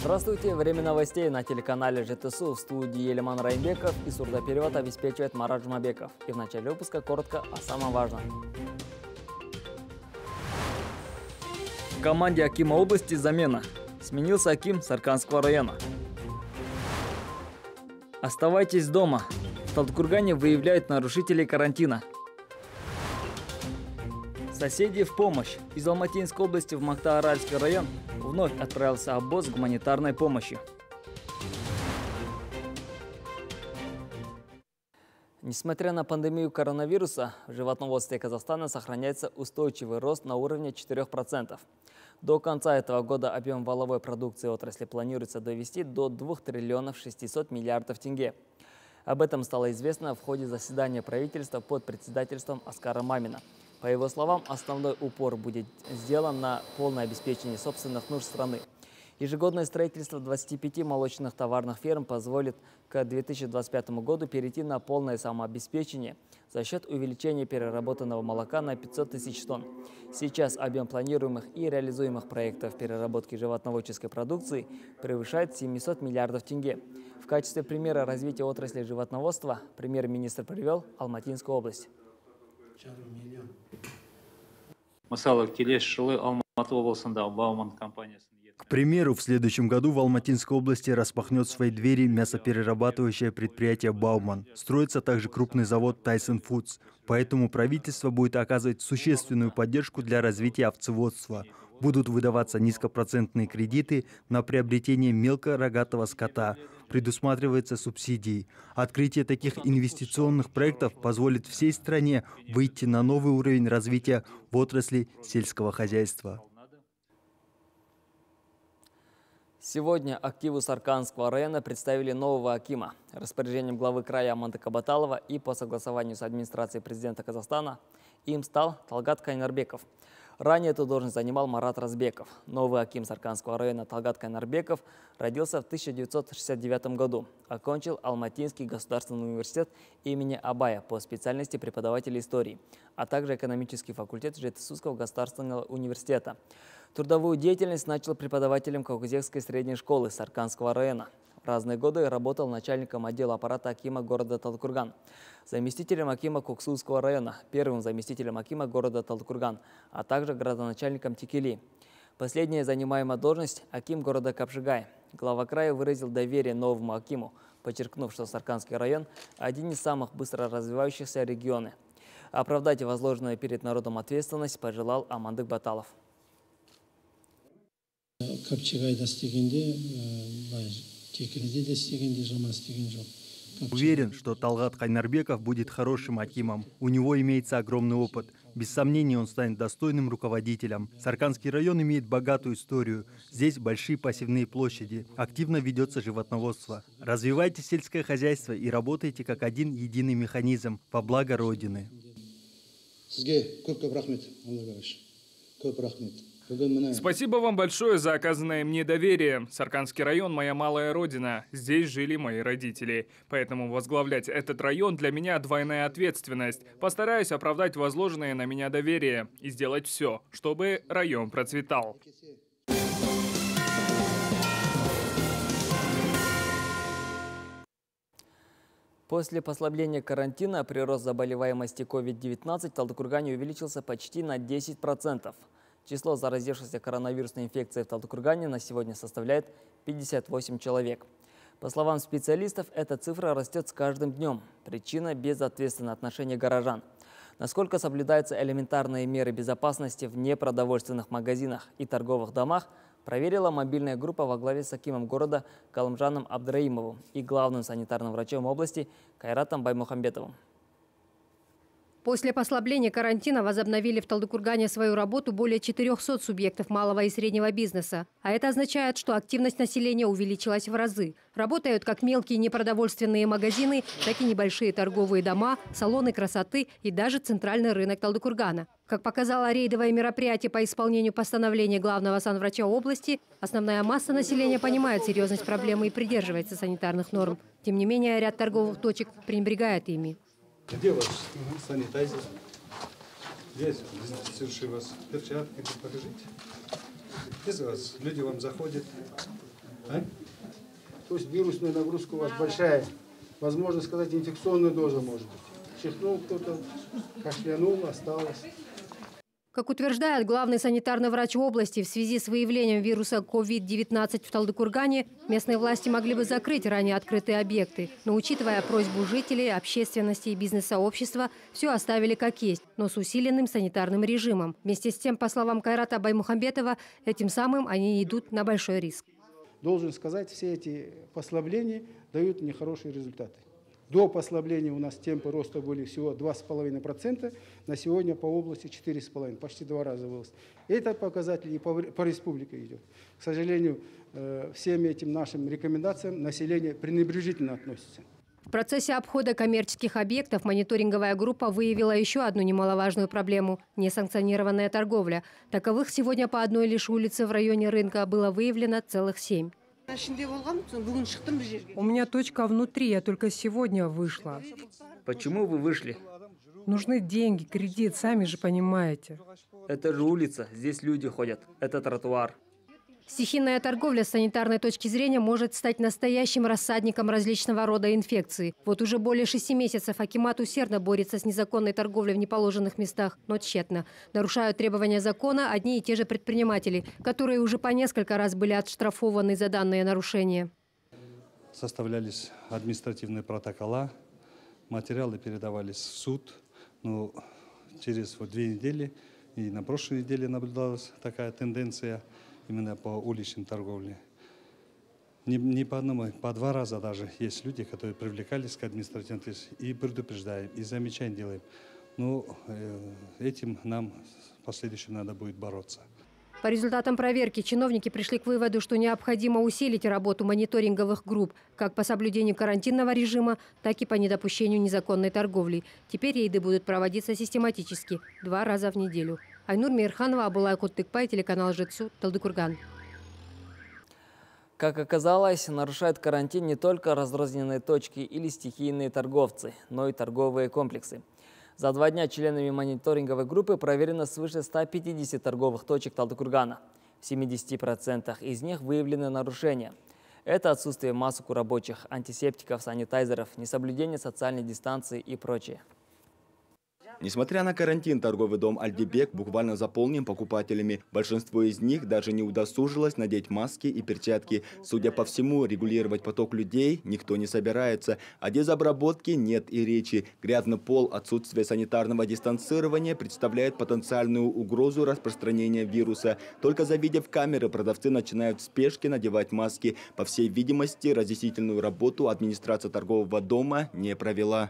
Здравствуйте! Время новостей на телеканале ЖТСУ. В студии Елеман Райнбеков и сурдоперевод обеспечивает Марат Жумабеков. И в начале выпуска коротко о самом важном. В команде акима области замена. Сменился аким Сарканского района. Оставайтесь дома. В Талдыкургане выявляют нарушителей карантина. Соседи в помощь. Из Алматинской области в Мактааральский район вновь отправился обоз гуманитарной помощи. Несмотря на пандемию коронавируса, в животноводстве Казахстана сохраняется устойчивый рост на уровне 4%. До конца этого года объем валовой продукции отрасли планируется довести до 2 триллионов 600 миллиардов тенге. Об этом стало известно в ходе заседания правительства под председательством Аскара Мамина. По его словам, основной упор будет сделан на полное обеспечение собственных нужд страны. Ежегодное строительство 25 молочных товарных ферм позволит к 2025 году перейти на полное самообеспечение за счет увеличения переработанного молока на 500 тысяч тонн. Сейчас объем планируемых и реализуемых проектов переработки животноводческой продукции превышает 700 миллиардов тенге. В качестве примера развития отрасли животноводства премьер-министр привел Алматинскую область. К примеру, в следующем году в Алматинской области распахнет свои двери мясоперерабатывающее предприятие «Бауман». Строится также крупный завод «Тайсон Фудс». Поэтому правительство будет оказывать существенную поддержку для развития овцеводства. Будут выдаваться низкопроцентные кредиты на приобретение мелкорогатого скота. Предусматриваются субсидии. Открытие таких инвестиционных проектов позволит всей стране выйти на новый уровень развития в отрасли сельского хозяйства. Сегодня активу Сарканского района представили нового акима. Распоряжением главы края Аманты Кабаталова и по согласованию с администрацией президента Казахстана им стал Талгат Кайнарбеков. Ранее эту должность занимал Марат Разбеков. Новый аким Сарканского района Талгат Кайнарбеков родился в 1969 году. Окончил Алматинский государственный университет имени Абая по специальности преподавателя истории, а также экономический факультет Жетысусского государственного университета. Трудовую деятельность начал преподавателем Каукузекской средней школы Сарканского района. В разные годы работал начальником отдела аппарата акима города Талдыкурган, заместителем акима Коксусского района, первым заместителем акима города Талдыкурган, а также градоначальником Текели. Последняя занимаемая должность – аким города Капшигай. Глава края выразил доверие новому акиму, подчеркнув, что Сарканский район – один из самых быстро развивающихся регионов. Оправдать возложенную перед народом ответственность пожелал Амандык Баталов. Уверен, что Талгат Кайнарбеков будет хорошим акимом. У него имеется огромный опыт. Без сомнения, он станет достойным руководителем. Сарканский район имеет богатую историю. Здесь большие пассивные площади. Активно ведется животноводство. Развивайте сельское хозяйство и работайте как один единый механизм во благо Родины. Спасибо вам большое за оказанное мне доверие. Сарканский район – моя малая родина. Здесь жили мои родители. Поэтому возглавлять этот район для меня двойная ответственность. Постараюсь оправдать возложенное на меня доверие и сделать все, чтобы район процветал. После послабления карантина прирост заболеваемости COVID-19 в Талдыкургане увеличился почти на 10%. Число заразившихся коронавирусной инфекцией в Талдыкургане на сегодня составляет 58 человек. По словам специалистов, эта цифра растет с каждым днем. Причина – безответственное отношение горожан. Насколько соблюдаются элементарные меры безопасности в непродовольственных магазинах и торговых домах, проверила мобильная группа во главе с акимом города Калымжаном Абдраимовым и главным санитарным врачом области Кайратом Баймухамбетовым. После послабления карантина возобновили в Талдыкургане свою работу более 400 субъектов малого и среднего бизнеса. А это означает, что активность населения увеличилась в разы. Работают как мелкие непродовольственные магазины, так и небольшие торговые дома, салоны красоты и даже центральный рынок Талдыкургана. Как показало рейдовое мероприятие по исполнению постановления главного санврача области, основная масса населения понимает серьезность проблемы и придерживается санитарных норм. Тем не менее, ряд торговых точек пренебрегает ими. Где ваш санитайзер? Здесь дезинфицирующие вас перчатки, покажите. Из вас люди вам заходят, То есть вирусная нагрузка у вас большая. Возможно сказать, инфекционная доза может быть. Чихнул кто-то, кашлянул, осталось. Как утверждает главный санитарный врач области, в связи с выявлением вируса COVID-19 в Талдыкургане местные власти могли бы закрыть ранее открытые объекты. Но учитывая просьбу жителей, общественности и бизнес-сообщества, все оставили как есть, но с усиленным санитарным режимом. Вместе с тем, по словам Кайрата Баймухамбетова, этим самым они идут на большой риск. Должен сказать, все эти послабления дают нехорошие результаты. До послабления у нас темпы роста были всего 2,5%, на сегодня по области 4,5%, почти 2 раза вырос. Это показатель и по республике идет. К сожалению, всем этим нашим рекомендациям население пренебрежительно относится. В процессе обхода коммерческих объектов мониторинговая группа выявила еще одну немаловажную проблему – несанкционированная торговля. Таковых сегодня по одной лишь улице в районе рынка было выявлено целых 7. У меня точка внутри, я только сегодня вышла. Почему вы вышли? Нужны деньги, кредит, сами же понимаете. Это же улица, здесь люди ходят. Это тротуар. Стихийная торговля с санитарной точки зрения может стать настоящим рассадником различного рода инфекций. Вот уже более 6 месяцев акимат усердно борется с незаконной торговлей в неположенных местах, но тщетно. Нарушают требования закона одни и те же предприниматели, которые уже по несколько раз были отштрафованы за данные нарушения. Составлялись административные протокола, материалы передавались в суд. Но через 2 недели и на прошлой неделе наблюдалась такая тенденция именно по уличной торговле. Не по одному, по 2 раза даже есть люди, которые привлекались к административной ответственности, и предупреждаем, и замечания делаем. Но этим нам в последующем надо будет бороться. По результатам проверки чиновники пришли к выводу, что необходимо усилить работу мониторинговых групп как по соблюдению карантинного режима, так и по недопущению незаконной торговли. Теперь рейды будут проводиться систематически 2 раза в неделю. Айнур Мейрханова, Абулай Куттыкпай, телеканал Жетсу, Талдыкурган. Как оказалось, нарушают карантин не только разрозненные точки или стихийные торговцы, но и торговые комплексы. За 2 дня членами мониторинговой группы проверено свыше 150 торговых точек Талдыкургана. В 70% из них выявлены нарушения. Это отсутствие масок у рабочих, антисептиков, санитайзеров, несоблюдение социальной дистанции и прочее. Несмотря на карантин, торговый дом «Альдибек» буквально заполнен покупателями. Большинство из них даже не удосужилось надеть маски и перчатки. Судя по всему, регулировать поток людей никто не собирается. О дезобработке нет и речи. Грязный пол, отсутствие санитарного дистанцирования представляет потенциальную угрозу распространения вируса. Только завидев камеры, продавцы начинают в спешке надевать маски. По всей видимости, разъяснительную работу администрация торгового дома не провела.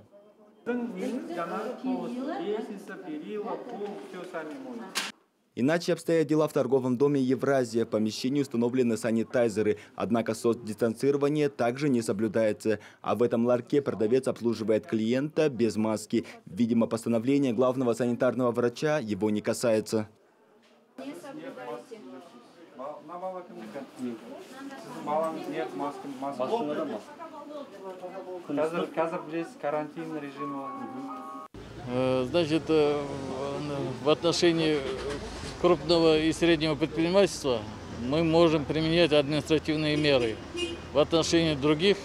Иначе обстоят дела в торговом доме «Евразия». В помещении установлены санитайзеры, однако соцдистанцирование также не соблюдается. А в этом ларьке продавец обслуживает клиента без маски. Видимо, постановление главного санитарного врача его не касается. Значит, в отношении крупного и среднего предпринимательства мы можем применять административные меры. В отношении других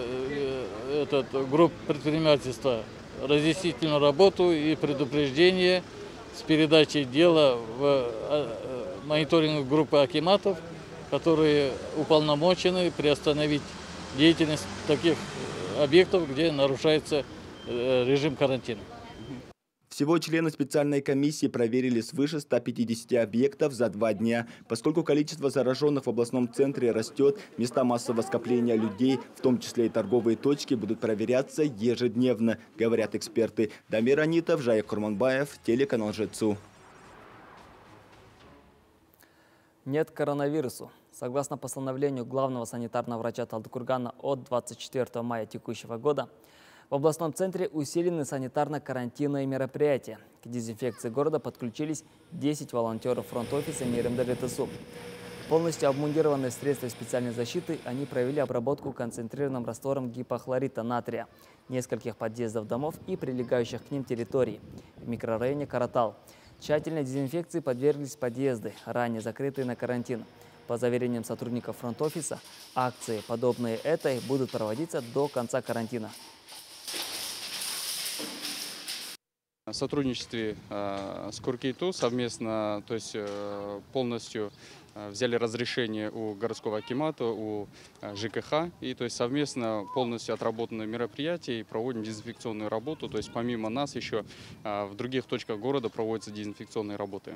групп предпринимательства разъяснительную работу и предупреждение с передачей дела в мониторинг группы акиматов, которые уполномочены приостановить деятельность таких объектов, где нарушается режим карантина. Всего члены специальной комиссии проверили свыше 150 объектов за 2 дня. Поскольку количество зараженных в областном центре растет, места массового скопления людей, в том числе и торговые точки, будут проверяться ежедневно, говорят эксперты. Дамир Анитов, Жаик Курманбаев, телеканал Жетсу. Нет коронавирусу. Согласно постановлению главного санитарного врача Талдыкургана от 24 мая текущего года, в областном центре усилены санитарно-карантинные мероприятия. К дезинфекции города подключились 10 волонтеров фронт-офиса МРМД-ТСУ. Полностью обмундированные средства специальной защиты, они провели обработку концентрированным раствором гипохлорита натрия нескольких подъездов домов и прилегающих к ним территорий в микрорайоне Каратал. Тщательной дезинфекции подверглись подъезды, ранее закрытые на карантин. По заверениям сотрудников фронт-офиса, акции, подобные этой, будут проводиться до конца карантина. В сотрудничестве с Куркейту совместно, то есть полностью взяли разрешение у городского акимата, у ЖКХ, и то есть совместно полностью отработаны мероприятия и проводим дезинфекционную работу. То есть помимо нас еще в других точках города проводятся дезинфекционные работы.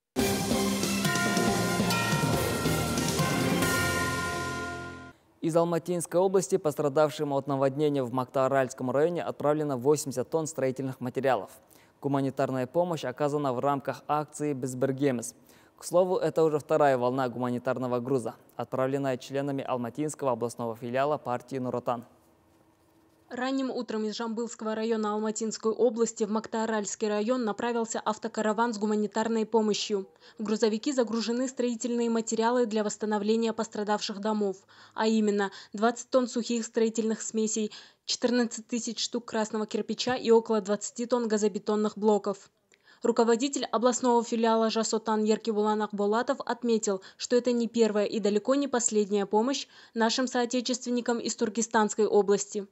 Из Алматинской области пострадавшим от наводнения в Мактааральском районе отправлено 80 тонн строительных материалов. Гуманитарная помощь оказана в рамках акции «Безбергемес». К слову, это уже вторая волна гуманитарного груза, отправленная членами Алматинского областного филиала партии «Нур-Отан». Ранним утром из Жамбылского района Алматинской области в Мактааральский район направился автокараван с гуманитарной помощью. В грузовики загружены строительные материалы для восстановления пострадавших домов, а именно 20 тонн сухих строительных смесей, 14 тысяч штук красного кирпича и около 20 тонн газобетонных блоков. Руководитель областного филиала «Жасотан» Еркебулан Акболатов отметил, что это не первая и далеко не последняя помощь нашим соотечественникам из Туркестанской области.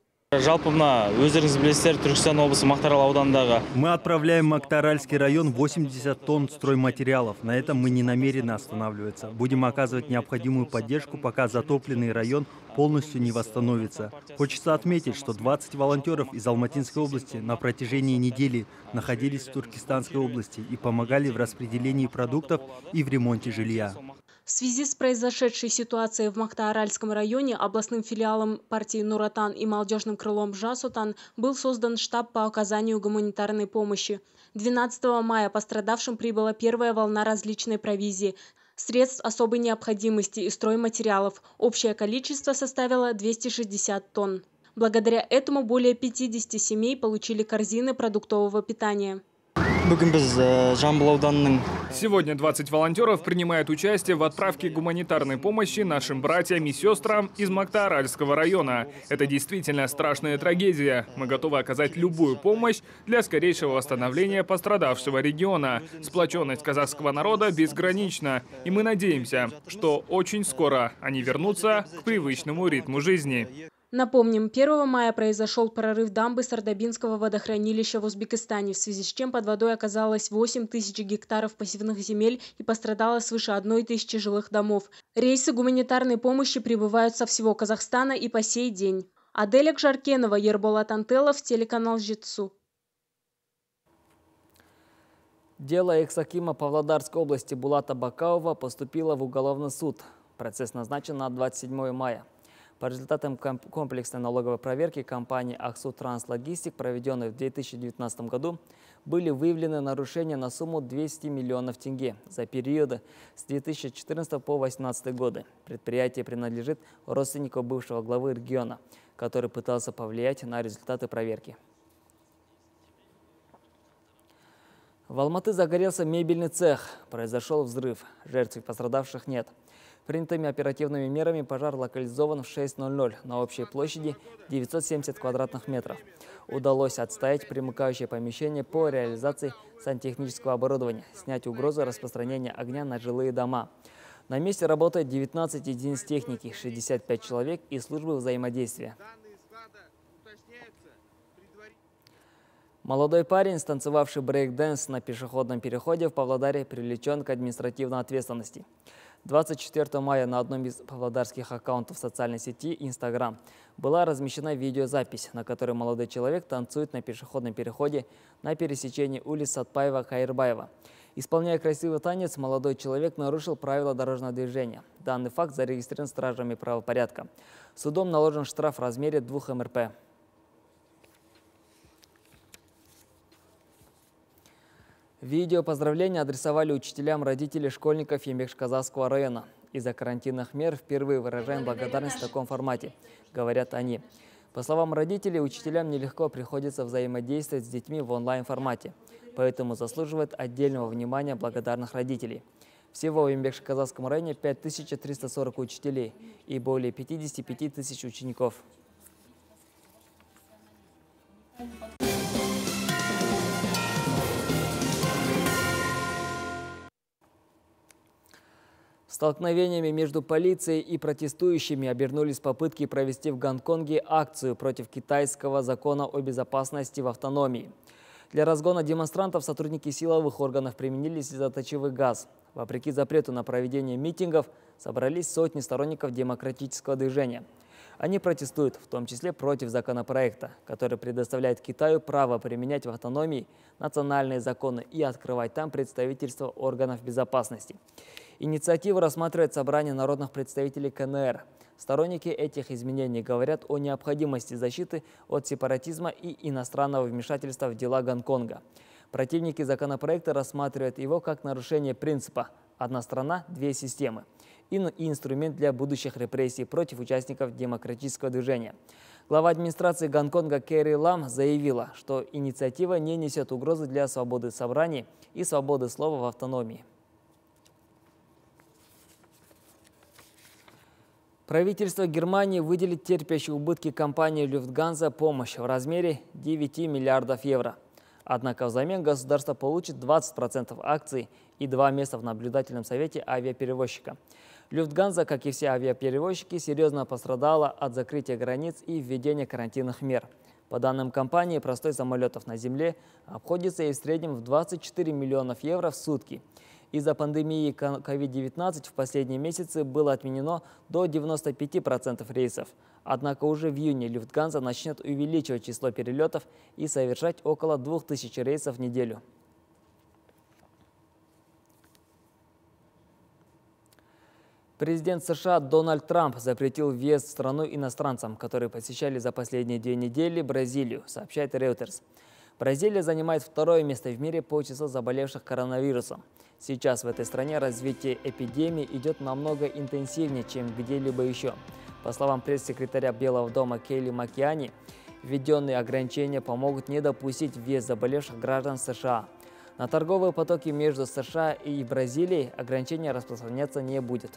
Мы отправляем в Мактааральский район 80 тонн стройматериалов. На этом мы не намерены останавливаться. Будем оказывать необходимую поддержку, пока затопленный район полностью не восстановится. Хочется отметить, что 20 волонтеров из Алматинской области на протяжении недели находились в Туркестанской области и помогали в распределении продуктов и в ремонте жилья. В связи с произошедшей ситуацией в Мактааральском районе областным филиалом партии «Нур-Отан» и молодежным крылом «Жасотан» был создан штаб по оказанию гуманитарной помощи. 12 мая пострадавшим прибыла первая волна различной провизии, средств особой необходимости и стройматериалов. Общее количество составило 260 тонн. Благодаря этому более 50 семей получили корзины продуктового питания. Сегодня 20 волонтеров принимают участие в отправке гуманитарной помощи нашим братьям и сестрам из Мактааральского района. Это действительно страшная трагедия. Мы готовы оказать любую помощь для скорейшего восстановления пострадавшего региона. Сплоченность казахского народа безгранична. И мы надеемся, что очень скоро они вернутся к привычному ритму жизни. Напомним, 1 мая произошел прорыв дамбы Сардабинского водохранилища в Узбекистане, в связи с чем под водой оказалось 8 тысяч гектаров посевных земель и пострадало свыше 1 тысячи жилых домов. Рейсы гуманитарной помощи прибывают со всего Казахстана и по сей день. Аделя Кжаркенова, Ерболат Антелов, телеканал «Жетсу». Дело экс-акима Павлодарской области Булата Бакаова поступило в уголовный суд. Процесс назначен на 27 мая. По результатам комплексной налоговой проверки компании «Аксу Транслогистик», проведенной в 2019 году, были выявлены нарушения на сумму 200 миллионов тенге за периоды с 2014 по 2018 годы. Предприятие принадлежит родственнику бывшего главы региона, который пытался повлиять на результаты проверки. В Алматы загорелся мебельный цех. Произошел взрыв. Жертв и пострадавших нет. Принятыми оперативными мерами пожар локализован в 6:00 на общей площади 970 квадратных метров. Удалось отстоять примыкающее помещение по реализации сантехнического оборудования, снять угрозу распространения огня на жилые дома. На месте работает 19 единиц техники, 65 человек и службы взаимодействия. Молодой парень, станцевавший брейк-дэнс на пешеходном переходе в Павлодаре, привлечен к административной ответственности. 24 мая на одном из павлодарских аккаунтов социальной сети Instagram была размещена видеозапись, на которой молодой человек танцует на пешеходном переходе на пересечении улиц Сатпаева-Каирбаева. Исполняя красивый танец, молодой человек нарушил правила дорожного движения. Данный факт зарегистрирован стражами правопорядка. Судом наложен штраф в размере 2 МРП. Видео поздравления адресовали учителям родителей школьников Ембекши-Казахского района. Из-за карантинных мер впервые выражаем благодарность в таком формате, говорят они. По словам родителей, учителям нелегко приходится взаимодействовать с детьми в онлайн-формате, поэтому заслуживает отдельного внимания благодарных родителей. Всего в Ембекши-Казахском районе 5340 учителей и более 55 тысяч учеников. В Столкновениями между полицией и протестующими обернулись попытки провести в Гонконге акцию против китайского закона о безопасности в автономии. Для разгона демонстрантов сотрудники силовых органов применили слезоточивый газ. Вопреки запрету на проведение митингов собрались сотни сторонников демократического движения. Они протестуют, в том числе против законопроекта, который предоставляет Китаю право применять в автономии национальные законы и открывать там представительство органов безопасности. Инициативу рассматривает собрание народных представителей КНР. Сторонники этих изменений говорят о необходимости защиты от сепаратизма и иностранного вмешательства в дела Гонконга. Противники законопроекта рассматривают его как нарушение принципа «одна страна, две системы» и инструмент для будущих репрессий против участников демократического движения. Глава администрации Гонконга Кэрри Лам заявила, что инициатива не несет угрозы для свободы собраний и свободы слова в автономии. Правительство Германии выделит терпящей убытки компании Люфтганза помощь в размере 9 миллиардов евро. Однако взамен государство получит 20% акций и 2 места в наблюдательном совете авиаперевозчика. Люфтганза, как и все авиаперевозчики, серьезно пострадала от закрытия границ и введения карантинных мер. По данным компании, простой самолетов на земле обходится ей в среднем в 24 миллионов евро в сутки. Из-за пандемии COVID-19 в последние месяцы было отменено до 95% рейсов. Однако уже в июне Люфтганза начнет увеличивать число перелетов и совершать около 2000 рейсов в неделю. Президент США Дональд Трамп запретил въезд в страну иностранцам, которые посещали за последние 2 недели Бразилию, сообщает Reuters. Бразилия занимает 2-е место в мире по числу заболевших коронавирусом. Сейчас в этой стране развитие эпидемии идет намного интенсивнее, чем где-либо еще. По словам пресс-секретаря Белого дома Кейли Макиани, введенные ограничения помогут не допустить въезд заболевших граждан США. На торговые потоки между США и Бразилией ограничения распространяться не будет.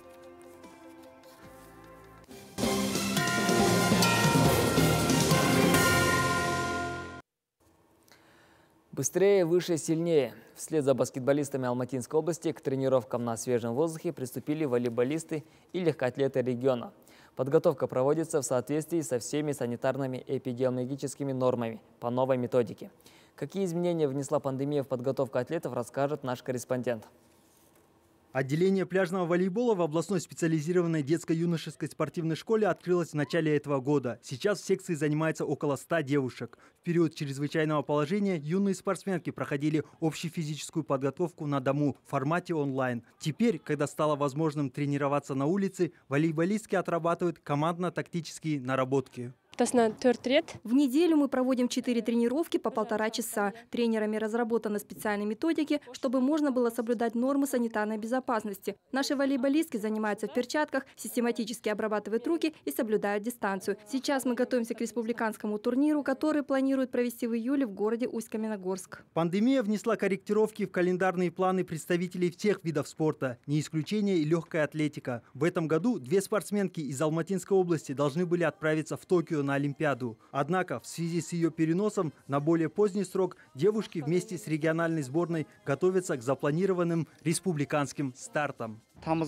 Быстрее, выше, сильнее. Вслед за баскетболистами Алматинской области к тренировкам на свежем воздухе приступили волейболисты и легкоатлеты региона. Подготовка проводится в соответствии со всеми санитарными и эпидемиологическими нормами по новой методике. Какие изменения внесла пандемия в подготовку атлетов, расскажет наш корреспондент. Отделение пляжного волейбола в областной специализированной детско-юношеской спортивной школе открылось в начале этого года. Сейчас в секции занимается около 100 девушек. В период чрезвычайного положения юные спортсменки проходили общефизическую подготовку на дому в формате онлайн. Теперь, когда стало возможным тренироваться на улице, волейболистки отрабатывают командно-тактические наработки. В неделю мы проводим 4 тренировки по 1,5 часа. Тренерами разработаны специальные методики, чтобы можно было соблюдать нормы санитарной безопасности. Наши волейболистки занимаются в перчатках, систематически обрабатывают руки и соблюдают дистанцию. Сейчас мы готовимся к республиканскому турниру, который планируют провести в июле в городе Усть-Каменогорск. Пандемия внесла корректировки в календарные планы представителей всех видов спорта, не исключение и легкая атлетика. В этом году 2 спортсменки из Алматинской области должны были отправиться в Токио на Олимпиаду. Однако в связи с ее переносом на более поздний срок девушки вместе с региональной сборной готовятся к запланированным республиканским стартам.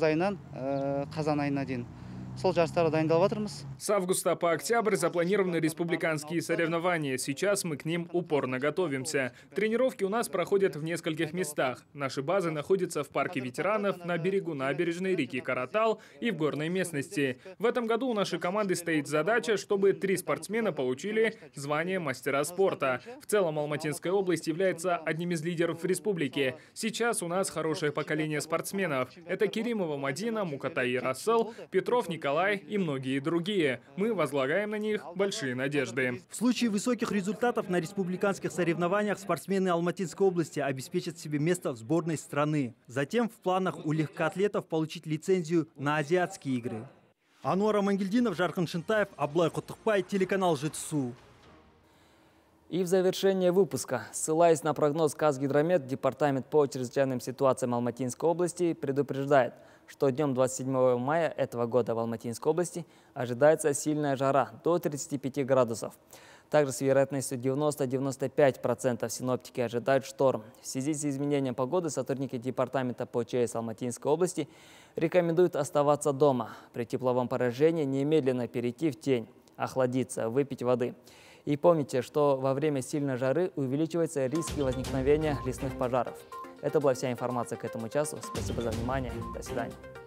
С августа по октябрь запланированы республиканские соревнования. Сейчас мы к ним упорно готовимся. Тренировки у нас проходят в нескольких местах. Наши базы находятся в парке ветеранов, на берегу набережной реки Каратал и в горной местности. В этом году у нашей команды стоит задача, чтобы 3 спортсмена получили звание мастера спорта. В целом Алматинская область является одним из лидеров в республике. Сейчас у нас хорошее поколение спортсменов. Это Керимова Мадина, Мукатай Рассел, Петров Николай и многие другие. Мы возлагаем на них большие надежды. В случае высоких результатов на республиканских соревнованиях спортсмены Алматинской области обеспечат себе место в сборной страны. Затем в планах у легкоатлетов получить лицензию на азиатские игры. Ануар Амангельдинов, Жархан Шентаев, Аблай Кутукпай, телеканал ЖИТСУ. И в завершение выпуска, ссылаясь на прогноз Казгидромет, Департамент по чрезвычайным ситуациям Алматинской области предупреждает, что днем 27 мая этого года в Алматинской области ожидается сильная жара до 35 градусов. Также с вероятностью 90-95% синоптики ожидают шторм. В связи с изменением погоды сотрудники департамента по ЧС Алматинской области рекомендуют оставаться дома. При тепловом поражении немедленно перейти в тень, охладиться, выпить воды. И помните, что во время сильной жары увеличиваются риски возникновения лесных пожаров. Это была вся информация к этому часу. Спасибо за внимание. До свидания.